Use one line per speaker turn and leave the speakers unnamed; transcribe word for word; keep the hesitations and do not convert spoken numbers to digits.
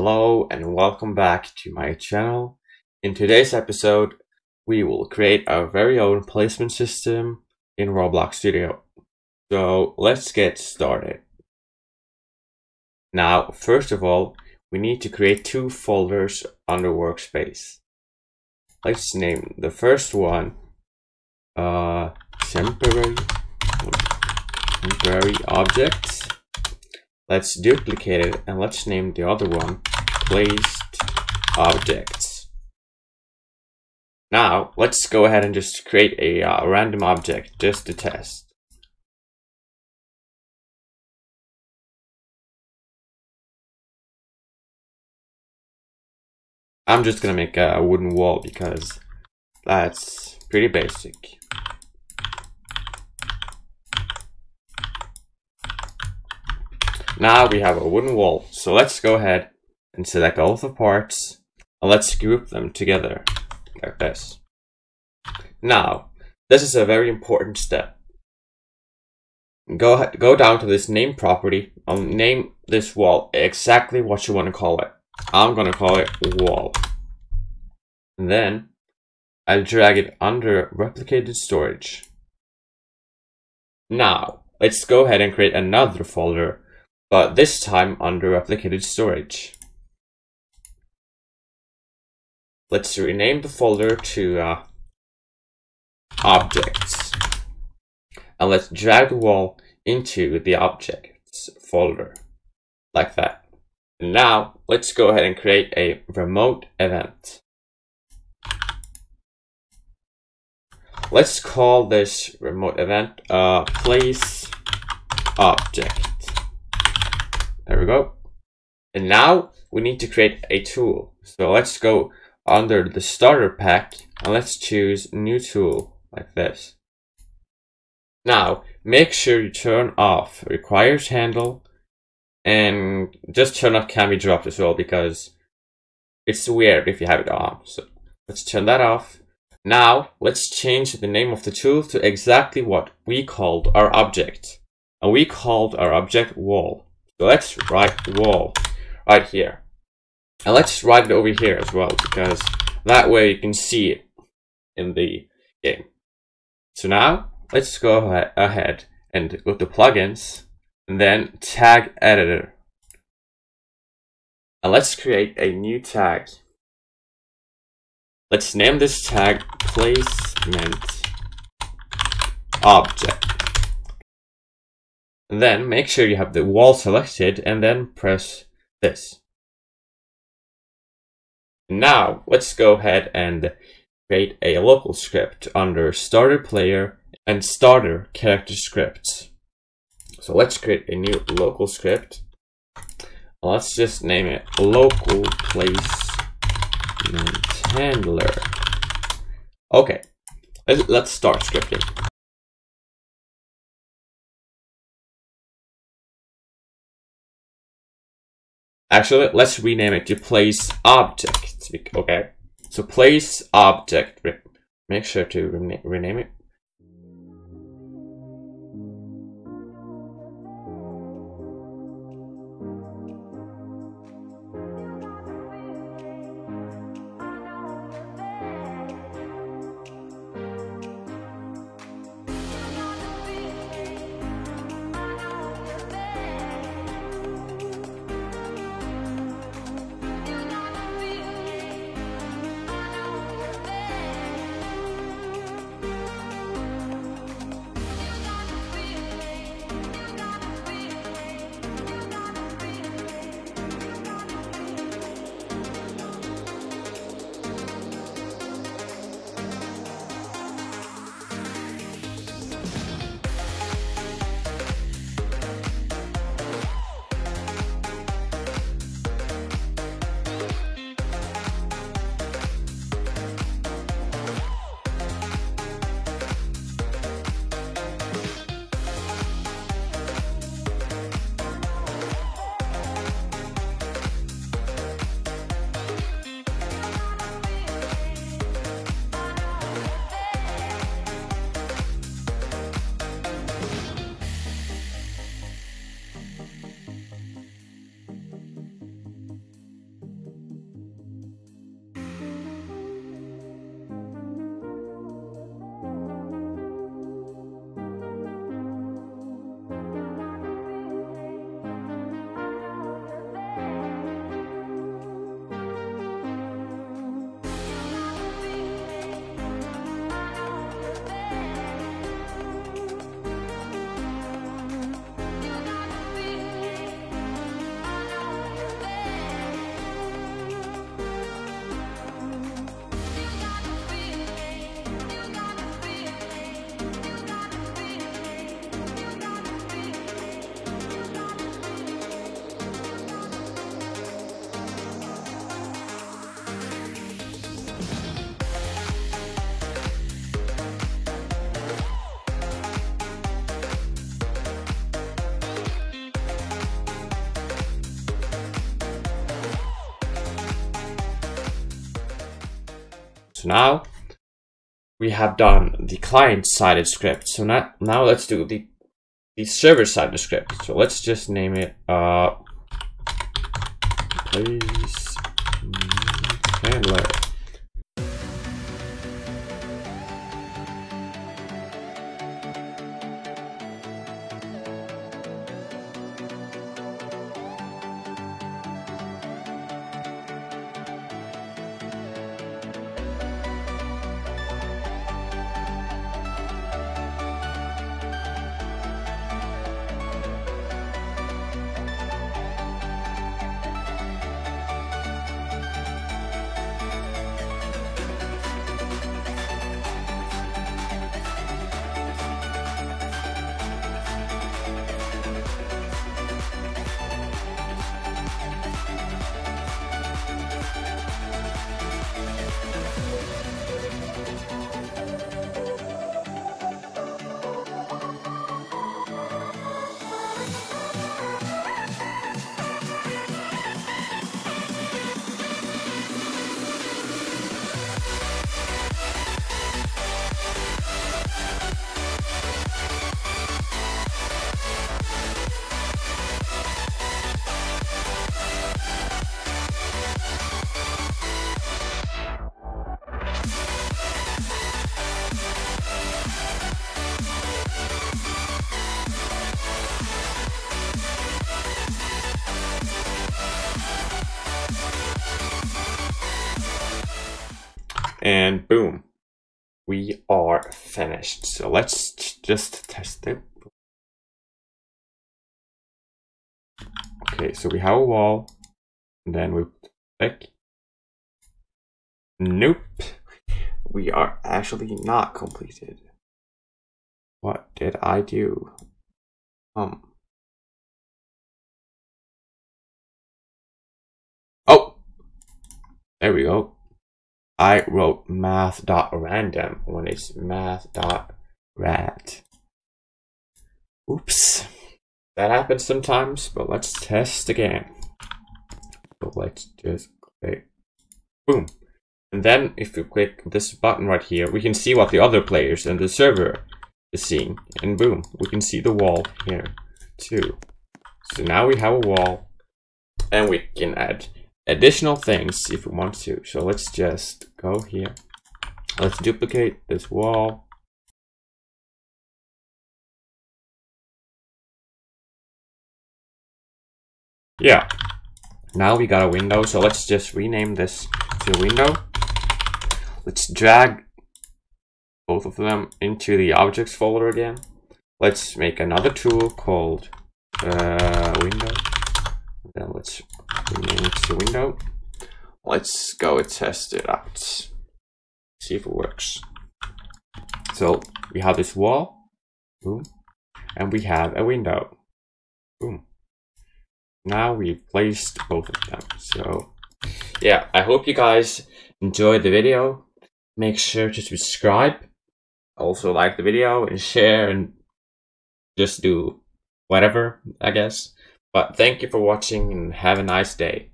Hello and welcome back to my channel. In today's episode, we will create our very own placement system in Roblox Studio. So let's get started. Now, first of all, we need to create two folders on the workspace. Let's name the first one uh, temporary, temporary objects. Let's duplicate it and let's name the other one placed objects. Now let's go ahead and just create a uh, random object just to test. I'm just gonna make a wooden wall because that's pretty basic. Now we have a wooden wall, so let's go ahead and select all of the parts and let's group them together like this. Now, this is a very important step. Go, go down to this name property and name this wall exactly what you want to call it. I'm going to call it wall. And then I'll drag it under replicated storage. Now, let's go ahead and create another folder, but this time under replicated storage. Let's rename the folder to uh, objects. And let's drag the wall into the objects folder, like that. And now, let's go ahead and create a remote event. Let's call this remote event uh, place object. There we go. And now we need to create a tool. So let's go under the starter pack and let's choose new tool like this. Now make sure you turn off requires handle and just turn off can be dropped as well because it's weird if you have it on. So let's turn that off. Now let's change the name of the tool to exactly what we called our object. And we called our object wall. So let's write wall right here. And let's write it over here as well, because that way you can see it in the game. So now let's go ahead and go to plugins and then tag editor. And let's create a new tag. Let's name this tag placement object. And then make sure you have the wall selected and then press this. Now let's go ahead and create a local script under starter player and starter character scripts. So let's create a new local script. Let's just name it local placement handler. Okay, let's start scripting. Actually, let's rename it to place object. Okay, so place object. Make sure to rena rename it. So now we have done the client-sided script. So now, now let's do the, the server-sided script. So let's just name it uh, please handler. And boom, we are finished. So let's just test it. Okay, so we have a wall, and then we click. Nope, we are actually not completed. What did I do? Um. Oh, there we go. I wrote math.random when it's math.rat. Oops. That happens sometimes, but let's test again. So let's just click. Boom. And then if you click this button right here, we can see what the other players and the server is seeing. And boom, we can see the wall here too. So now we have a wall, and we can add additional things if we want to. So let's just go here. Let's duplicate this wall. Yeah. Now we got a window. So let's just rename this to window. Let's drag both of them into the objects folder again. Let's make another tool called uh, window. Then let's rename it to window. Let's go and test it out. See if it works. So we have this wall, boom, and we have a window, boom. Now we've placed both of them. So yeah, I hope you guys enjoyed the video. Make sure to subscribe. Also like the video and share and just do whatever, I guess. But thank you for watching and have a nice day.